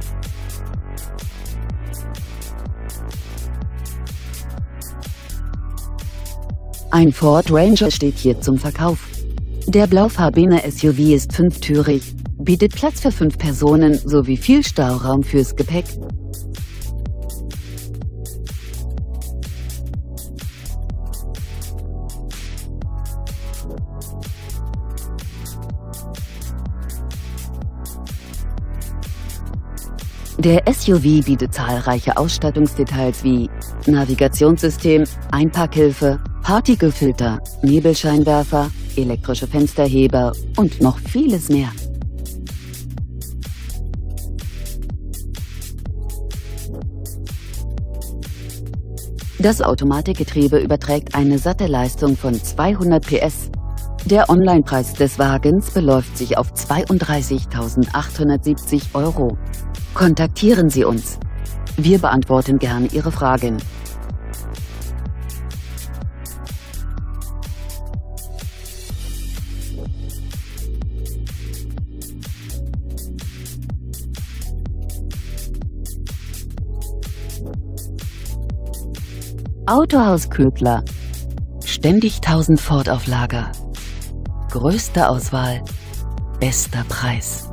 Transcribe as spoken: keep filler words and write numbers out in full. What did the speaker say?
Ein Ford Ranger steht hier zum Verkauf. Der blaufarbene S U V ist fünftürig, bietet Platz für fünf Personen sowie viel Stauraum fürs Gepäck. Der S U V bietet zahlreiche Ausstattungsdetails wie Navigationssystem, Einparkhilfe, Partikelfilter, Nebelscheinwerfer, elektrische Fensterheber und noch vieles mehr. Das Automatikgetriebe überträgt eine satte Leistung von zweihundert P S. Der Onlinepreis des Wagens beläuft sich auf zweiunddreißigtausendachthundertsiebzig Euro. Kontaktieren Sie uns. Wir beantworten gerne Ihre Fragen. Autohaus Ködler. Ständig tausend Ford auf Lager. Größte Auswahl, bester Preis.